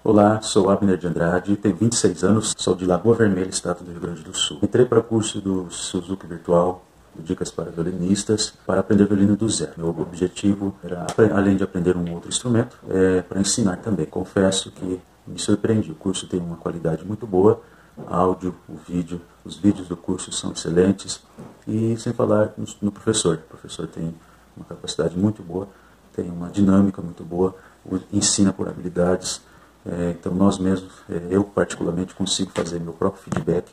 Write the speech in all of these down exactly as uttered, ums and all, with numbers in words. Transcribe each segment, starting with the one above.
Olá, sou Abner de Andrade, tenho vinte e seis anos, sou de Lagoa Vermelha, estado do Rio Grande do Sul. Entrei para o curso do Suzuki Virtual, Dicas para Violinistas, para aprender violino do zero. Meu objetivo era, além de aprender um outro instrumento, é para ensinar também. Confesso que me surpreendi, o curso tem uma qualidade muito boa, áudio, o vídeo, os vídeos do curso são excelentes, e sem falar no, no professor. O professor tem uma capacidade muito boa, tem uma dinâmica muito boa, ensina por habilidades. É, então nós mesmos, é, eu particularmente consigo fazer meu próprio feedback.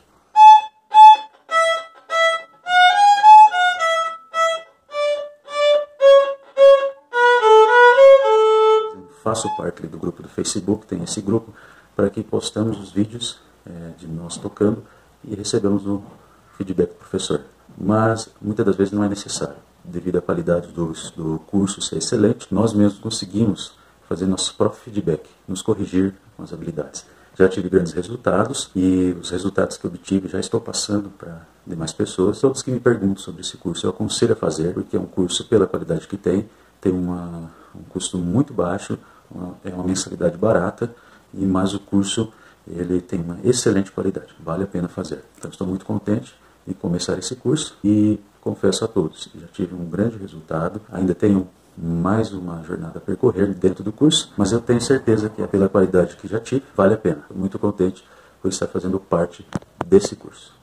Faço parte do grupo do Facebook, tem esse grupo, para que postamos os vídeos é, de nós tocando e recebemos o feedback do professor. Mas muitas das vezes não é necessário, devido à qualidade do, do curso ser excelente, nós mesmos conseguimos fazer nosso próprio feedback, nos corrigir com as habilidades. Já tive grandes resultados e os resultados que obtive já estou passando para demais pessoas. Todos que me perguntam sobre esse curso eu aconselho a fazer, porque é um curso, pela qualidade que tem, tem uma, um custo muito baixo, uma, é uma mensalidade barata, e mas o curso ele tem uma excelente qualidade, vale a pena fazer. Então estou muito contente em começar esse curso e confesso a todos que já tive um grande resultado, ainda tenho mais uma jornada a percorrer dentro do curso, mas eu tenho certeza que pela qualidade que já tive, vale a pena. Estou muito contente por estar fazendo parte desse curso.